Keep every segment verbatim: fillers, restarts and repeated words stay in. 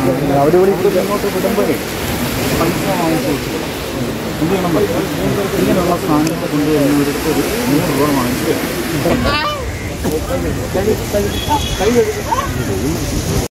അവിടെ ഇവിടെ ഇങ്ങോട്ട് വിടുമ്പോഴേ പൈസ വാങ്ങിച്ചു വെച്ചു എന്ത് ചെയ്യണം പറയാം ഇങ്ങനെയുള്ള സാധനങ്ങൾ കൊണ്ടുവരുന്നവർക്ക് ഒരു നൂറ് രൂപ വാങ്ങിച്ചു കൈ കഴുകും.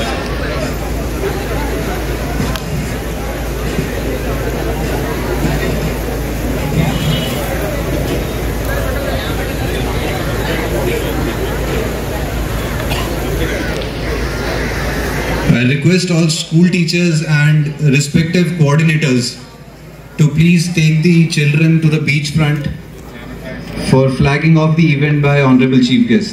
I request all school teachers and respective coordinators to please take the children to the beach front for flagging off the event by Honorable Chief Guest.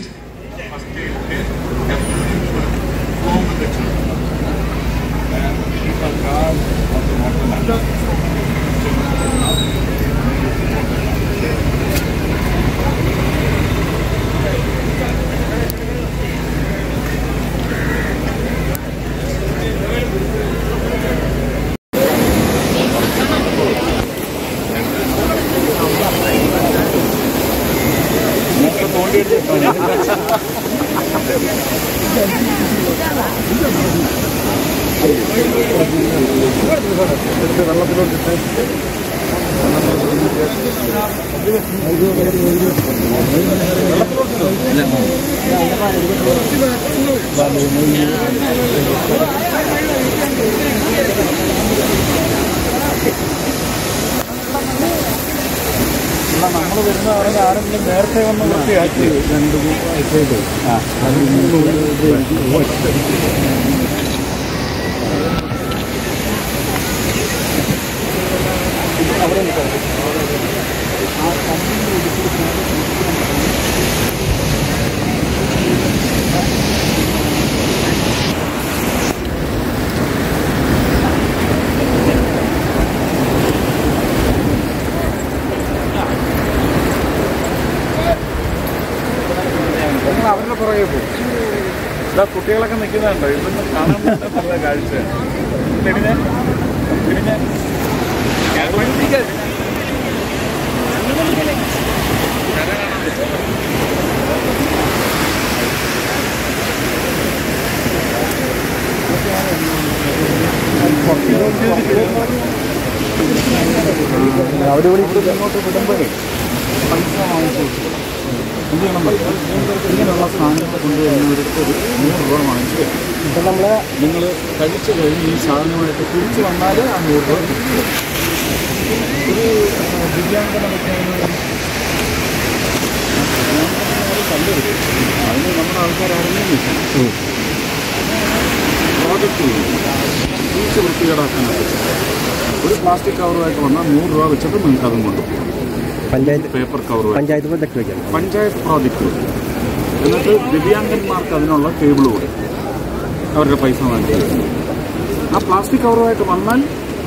നമ്മൾ വരുന്ന പറഞ്ഞാൽ ആരെങ്കിലും നേരത്തെ വന്ന് വൃത്തിയാക്കി രണ്ട് ആഴ്ചയായിട്ട് ആ അവിടെ അവരുടെ പുറകെ പോകും. ഇതാ കുട്ടികളൊക്കെ നിൽക്കുന്നുണ്ടോ? ഇതൊന്നും കാണാൻ നല്ല കാഴ്ചയാണ്. തിരിഞ്ഞ തിരിഞ്ഞ അവിടെ ഇവിടെ ഇങ്ങോട്ട് വിടുമ്പോഴേ പൈസ വാങ്ങിച്ചു വെച്ചു എന്ത് ചെയ്യണം പറയാം ഇങ്ങനെയുള്ള സാധനങ്ങൾ കൊണ്ടുവരുന്നവർക്ക് ഒരു നൂറ് രൂപ വാങ്ങിച്ചു വെക്കും. ഇപ്പം നമ്മൾ നിങ്ങൾ കഴിച്ചു കഴിഞ്ഞ് ഈ സാധനമായിട്ട് തിരിച്ചു വന്നാൽ ആ നൂറ് രൂപ കിട്ടും. ഒരു ദിവ്യാംഗനൊക്കെ കല്ല് കിട്ടും. അതിന് നമ്മുടെ ആൾക്കാരാണെങ്കിലും പ്രോജക്റ്റ് ചെയ്യും ബീച്ച് വൃത്തികേടാക്കാനായിട്ട് ഒരു പ്ലാസ്റ്റിക് കവറുമായിട്ട് വന്നാൽ നൂറ് രൂപ വെച്ചിട്ട് നിങ്ങൾക്ക് അതും കൊണ്ടുപോകും. Panchayat paper cover panchayat project വയ്ക്കാം. പഞ്ചായത്ത് പ്രോജക്റ്റ് എന്നിട്ട് ദിവ്യാംഗന്മാർക്ക് അതിനുള്ള ടേബിൾ കൂടി അവരുടെ പൈസ വാങ്ങി ആ പ്ലാസ്റ്റിക് കവറുമായിട്ട് വന്നാൽ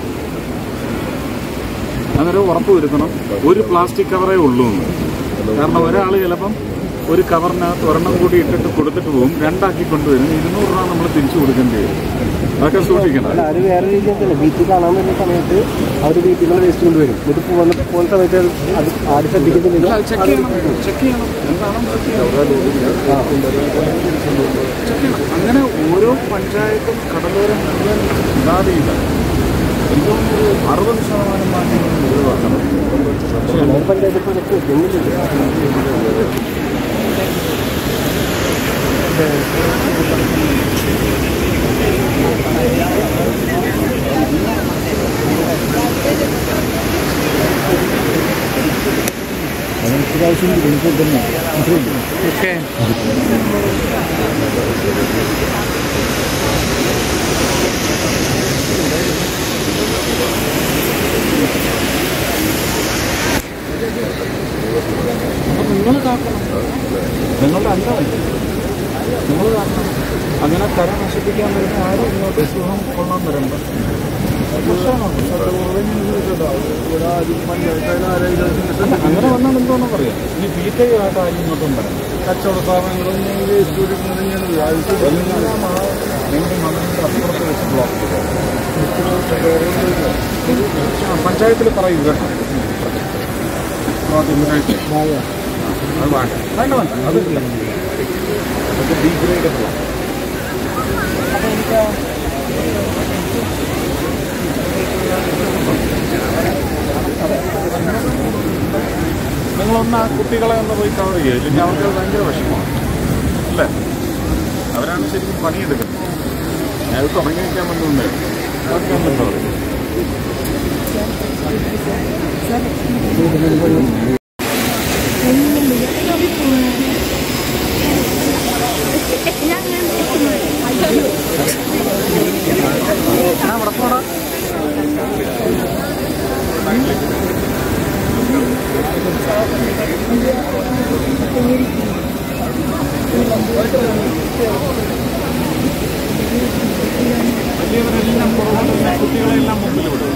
അങ്ങനെ ഉറപ്പ് വരുത്തണം ഒരു പ്ലാസ്റ്റിക് കവറേ ഉള്ളൂ എന്ന്. കാരണം ഒരാൾ ചിലപ്പം ഒരു കവറിനകത്ത് ഒരെണ്ണം കൂടി ഇട്ടിട്ട് കൊടുത്തിട്ട് പോകും, രണ്ടാക്കി കൊണ്ടുവരും, ഇരുന്നൂറ് രൂപ നമ്മൾ തിരിച്ചു കൊടുക്കേണ്ടി വരും. അതൊക്കെ സൂക്ഷിക്കണം. അത് വേറെ രീതി എന്തല്ല, ബീച്ചിൽ കാണാൻ വരുന്ന സമയത്ത് അവർ ബീച്ചിൽ വേസ്റ്റ് കൊണ്ടുവരും. ഇത് പോകുന്ന പോകുന്ന സമയത്ത് അത് ആരും ശ്രദ്ധിക്കുന്നില്ല. ചെക്ക് ചെയ്യണം ചെക്ക് ചെയ്യണം എന്താണെന്ന് ചെക്ക് ചെയ്യണം. അങ്ങനെ ഓരോ പഞ്ചായത്തും കടലോരം മുഴുവൻ ഉണ്ടാകുകയില്ല. എനിക്ക് തോന്നുന്നു അറുപത് ശതമാനം മാറ്റങ്ങൾ ഒഴിവാക്കണം. പഞ്ചായത്ത് പ്രോജക്റ്റ് അതിനൊരാവശ്യം എനിക്ക് തന്നെ ഓക്കെ. നിങ്ങൾ കാക്കണം, നിങ്ങളുടെ അംഗമല്ല, നിങ്ങൾ കാക്കണം. അങ്ങനെ കര നശിപ്പിക്കാൻ വരുന്ന ആരും ഇങ്ങോട്ട് സുഖം കൊള്ളാൻ വരണ്ട. അങ്ങനെ വന്നാൽ എന്തോന്നും പറയാം. ഇനി തീറ്റയായിട്ട് ആരും ഇങ്ങോട്ടും വരാം. കച്ചവട സ്ഥാപനങ്ങളും നിങ്ങളുടെ മകനിൻ്റെ അപ്പുറത്ത് വെച്ച് ബ്ലോക്ക് ചെയ്തു. പഞ്ചായത്തിൽ പറയൂ കേട്ടോ. അത് വേണ്ട വേണ്ട വേണ്ട അതില്ല. അത് ഡീഗ്രേഡബിളാണ്. അപ്പോൾ എനിക്ക് ഒന്ന് ആ കുട്ടികളെ ഒന്ന് പോയി കവർ ചെയ്യുക, ഇല്ലെങ്കിൽ അവർക്ക് ഭയങ്കര വിഷമമാണ് അല്ലേ? അവരാണ് ശരിക്കും പണിയെടുക്കുന്നത്. ഞാൻ ഇത് തുടങ്ങി വയ്ക്കാൻ വേണ്ടിയുണ്ട്. അവർക്ക് എന്താ പറയുക? വലിയവരെല്ലാം പുറകോട്ട്, കുട്ടികളെല്ലാം മുമ്പിൽ വിടുക.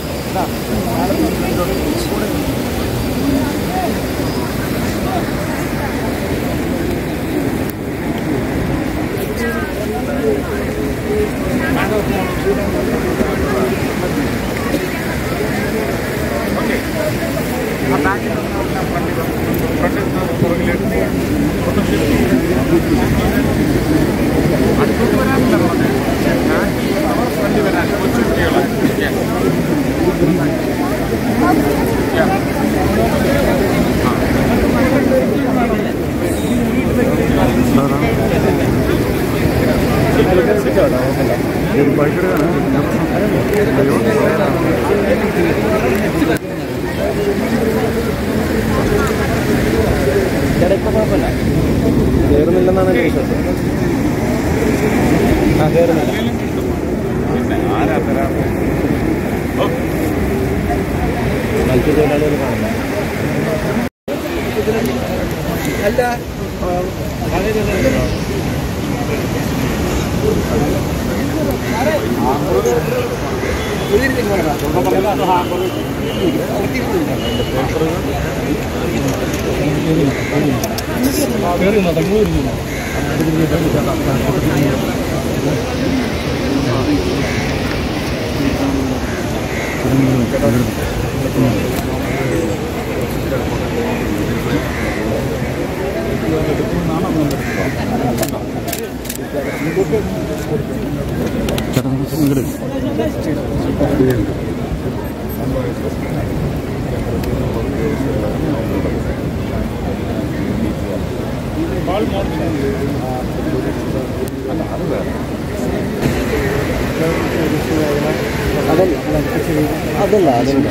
ഓക്കെ, ആ ബാക്കിൽ ഫ്രണ്ടിൽ ഫ്രണ്ടിൽ പുറകിലേക്ക് അടുത്തോട്ട് വരാനില്ല പറഞ്ഞത്. അവർ ഫ്രണ്ടിൽ വരാൻ കൊച്ചു കുട്ടികളെ കയറുന്നില്ലെന്നാണ് എൻ്റെ വിശ്വാസം. ആ കയറുന്നില്ല. പിന്നെ ആരാ തരാ മത്സ്യത്തൊഴിലാളികൾ കാണില്ല. അല്ല അതല്ല അതല്ല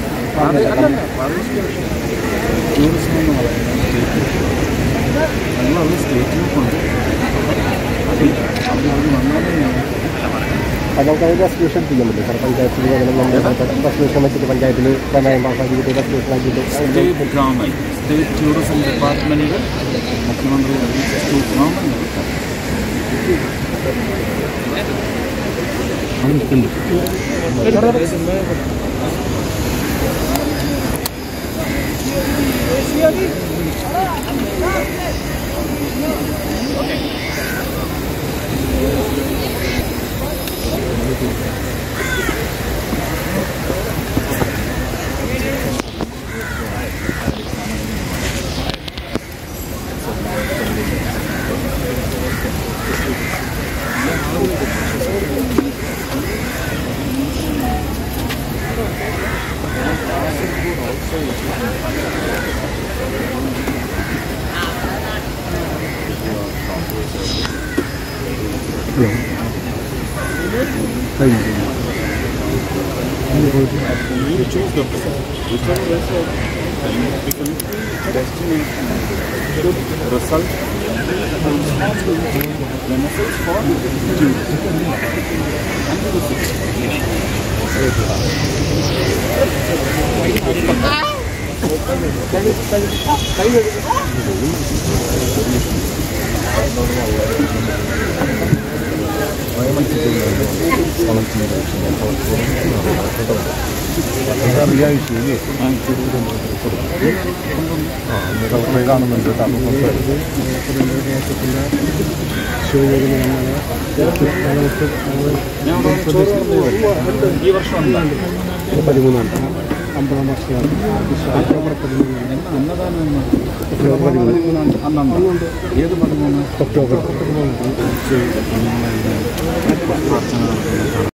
ടൂറിസം എന്ന് പറയുന്നത് ഞങ്ങളത് സ്റ്റേറ്റിലേക്കുണ്ട്. അത് അത് വന്നാലേ അത് നമുക്ക് അതിൽ റെസൊല്യൂഷൻ ചെയ്യാൻ പറ്റും സാർ. പഞ്ചായത്തിൽ നമ്മുടെ റെസൊല്യൂഷൻ വെച്ചിട്ട് പഞ്ചായത്തിൽ പ്രമേയം പാസ്സാക്കിയിട്ട് റെസൊല്യൂഷൻ ആക്കിയിട്ട് state government, state tourism department മുഖ്യമന്ത്രി government You choose the whichever vessel significant destination should result in benefits for tourists and കാണുന്നുണ്ട് ഈ വർഷം പതിമൂന്നാണ് അമ്പതാം വർഷമാണ് ഒക്ടോബർ പതിമൂന്നാണ് അന്നദാനം ഒക്ടോബർ പതിമൂന്നാണ് അന്നുണ്ട്. ഏത് പതിമൂന്ന്? ഒക്ടോബർ പ്രാർത്ഥന